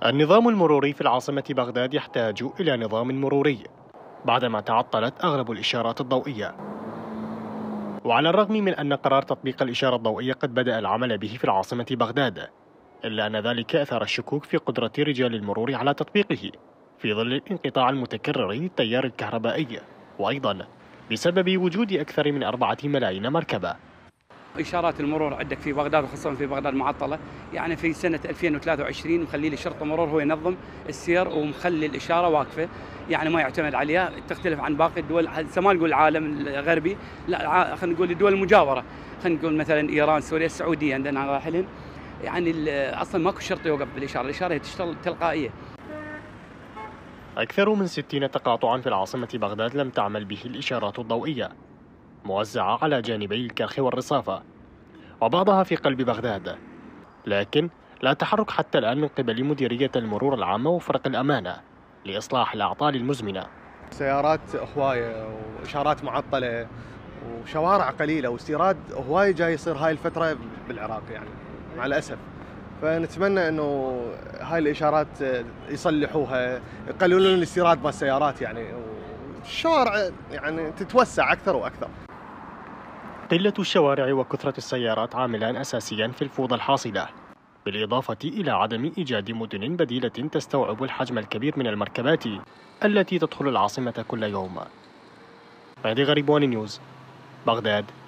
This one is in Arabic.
النظام المروري في العاصمة بغداد يحتاج إلى نظام مروري بعدما تعطلت أغلب الإشارات الضوئية. وعلى الرغم من أن قرار تطبيق الإشارة الضوئية قد بدأ العمل به في العاصمة بغداد، إلا أن ذلك أثار الشكوك في قدرة رجال المرور على تطبيقه في ظل الانقطاع المتكرر للتيار الكهربائي، وأيضا بسبب وجود أكثر من 4 ملايين مركبة. إشارات المرور عندك في بغداد وخاصة في بغداد معطلة، يعني في سنة 2023 مخلي لي شرطة مرور هو ينظم السير ومخلي الإشارة واقفة، يعني ما يعتمد عليها، تختلف عن باقي الدول. هسه ما نقول العالم الغربي، لا خلينا نقول الدول المجاورة، خلينا نقول مثلا إيران، سوريا، السعودية عندنا راحلين، يعني أصلا ماكو شرطة يوقف بالإشارة، الإشارة هي تشتغل تلقائية. أكثر من 60 تقاطعا في العاصمة بغداد لم تعمل به الإشارات الضوئية، موزعة على جانبي الكرخ والرصافة، وبعضها في قلب بغداد، لكن لا تحرك حتى الآن من قبل مديرية المرور العامة وفرق الأمانة لإصلاح الأعطال المزمنة. سيارات هواية وإشارات معطلة وشوارع قليلة واستيراد هواية جاي يصير هاي الفترة بالعراق يعني مع الأسف. فنتمنى انه هاي الاشارات يصلحوها، يقللون الاستيراد مال السيارات يعني، والشوارع يعني تتوسع اكثر واكثر. قلة الشوارع وكثرة السيارات عاملان أساسيان في الفوضى الحاصلة، بالإضافة إلى عدم إيجاد مدن بديلة تستوعب الحجم الكبير من المركبات التي تدخل العاصمة كل يوم. مهدي غريبوان نيوز، بغداد.